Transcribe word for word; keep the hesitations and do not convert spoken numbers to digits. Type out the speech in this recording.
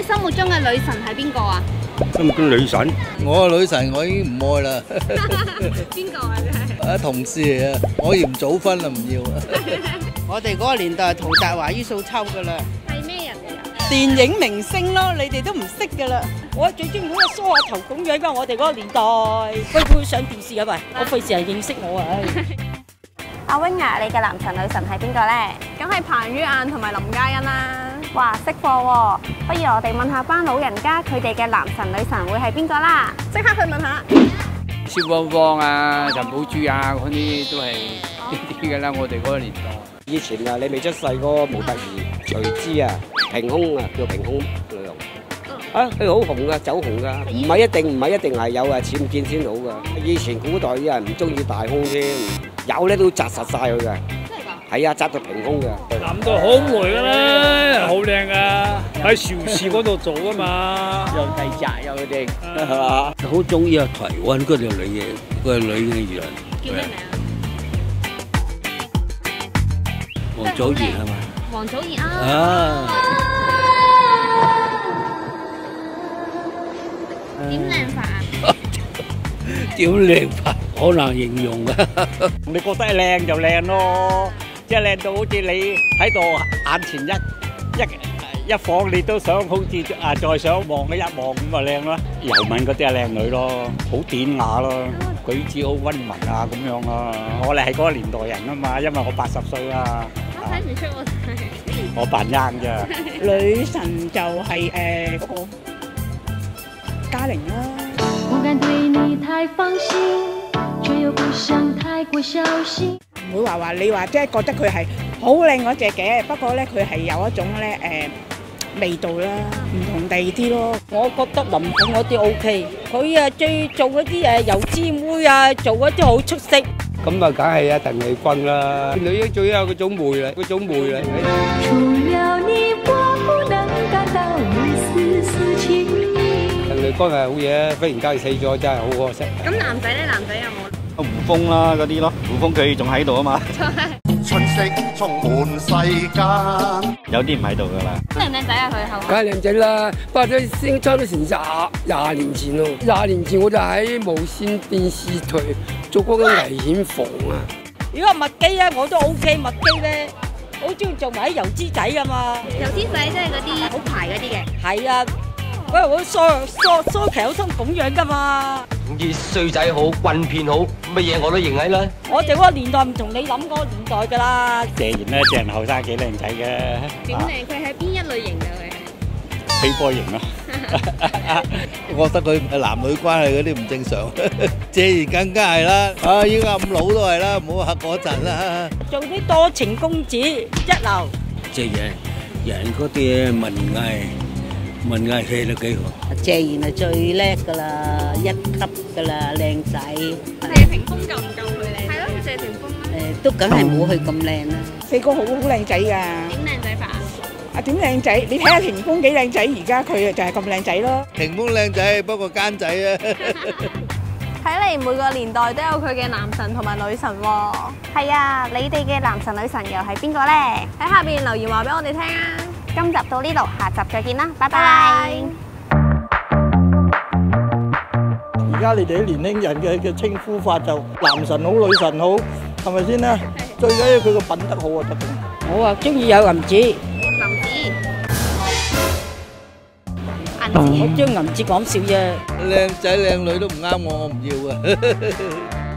心目中嘅女神係邊個啊？ 心目中女神， 我嘅女神我已經唔愛啦。 邊個啊？真係啊，同事嚟啊，我嫌早婚啦，唔要啊。 我哋嗰個年代係陶達華、于素秋噶啦， 係咩人嚟啊？ 電影明星咯，你哋都唔識噶啦。我最中意嗰個梳下頭咁樣噶，我哋嗰個年代，喂會上電視啊喂，我費事人認識我啊。 阿 wing 啊，你嘅男神女神係邊個咧？ 梗係彭于晏同埋林嘉欣啦。 哇，識貨喎！不如我哋問下班老人家，佢哋嘅男神女神會係邊個啦？ 即刻去問下。 蕭芳芳啊、陳寶珠啊嗰啲都係呢啲㗎啦，我哋嗰個年代。 以前啊，你未出世嗰個模特兒徐姿啊，平胸啊，叫平胸女郎。啊，佢好紅噶，走紅噶，唔係一定唔係一定係有啊僭建先好噶。以前古代啲人唔中意大胸添，有咧都紮實晒佢嘅。真係㗎？係啊，紮到平胸嘅。 諗到好耐㗎啦，好靚噶，喺邵氏嗰度做㗎嘛， 又細紮又佢哋， 係嘛？好中意啊台灣嗰條女嘅，嗰個女藝人。 叫咩名啊？ 王祖賢係咪？ 王祖賢啊！ 啊！ 點靚法啊？ 點靚法？好難形容啊！ 你覺得靚就靚咯，即係靚到好似你喺度眼前一一一晃，你都想好似啊再想望一望咁咪靚咯。尤敏嗰啲係靚女咯，好典雅咯，舉止好溫文啊咁樣咯。我哋係嗰個年代人啊嘛，因為我八十歲啊。 我睇唔出我係。 我扮啱咋。 女神就係誒嗰個嘉玲啦。 不敢對你太放心，卻又不想太過小心。 唔會話話你話即係覺得佢係好靚嗰隻嘅，不過咧佢係有一種咧誒味道啦，唔同地啲咯。我覺得林鳳嗰啲 O K，佢啊最做嗰啲誒油脂妹啊，做嗰啲好出色。 咁啊，梗係啊，鄧麗君啦，女人最有嗰種魅力，嗰種魅力。 除了你，我不能感到一絲絲情意。 鄧麗君係好嘢，忽然間死咗，真係好可惜。 咁男仔咧，男仔有冇？ 胡楓啦嗰啲咯，胡楓佢仲喺度啊嘛。 春色充滿世間， 有啲唔喺度噶啦。 靚唔靚仔啊？佢後梗係靚仔啦，不過都先差唔多成廿廿年前咯。廿年前我就喺無線電視台做嗰個危險房啊。 如果麥基啊，我都 O K，麥基咧好中意做埋啲油脂仔噶嘛。 油脂仔即係嗰啲好排嗰啲嘅。 係啊，嗰度好梳梳梳旗好通咁樣噶嘛。 總之衰仔好，棍片好，乜嘢我都認喺啦。 我哋嗰個年代唔同你諗嗰個年代噶啦。 謝賢咧，謝賢後生幾靚仔嘅。 點靚？佢係邊一類型㗎？佢係飛波型咯。 我覺得佢男女關係嗰啲唔正常，謝賢更加係啦。啊，依家咁老都係啦，唔好嚇嗰陣啦。做啲多情公子一流。 謝賢人嗰啲文藝文藝戲都幾好。 謝賢係最叻噶啦，一級噶啦，靚仔。 謝霆鋒夠唔夠佢靚？係咯，謝霆鋒咧。 誒，都梗係冇佢咁靚啦。四哥好好靚仔噶。 點靚仔法啊？ 啊，點靚仔？你睇下霆鋒幾靚仔，而家佢就係咁靚仔咯。 霆鋒靚仔，不過奸仔啊。 睇嚟每個年代都有佢嘅男神同埋女神喎。 係啊，你哋嘅男神女神又係邊個咧？ 喺下邊留言話俾我哋聽啊！ 今集到呢度，下集再見啦，拜拜。 而家你哋啲年輕人嘅嘅稱呼法就男神好，女神好，係咪先咧？最緊要佢個品德好啊，得嘅。 我啊中意有銀紙。 林子。 我將銀紙講笑啫。 靚仔靚女都唔啱我，我唔要啊。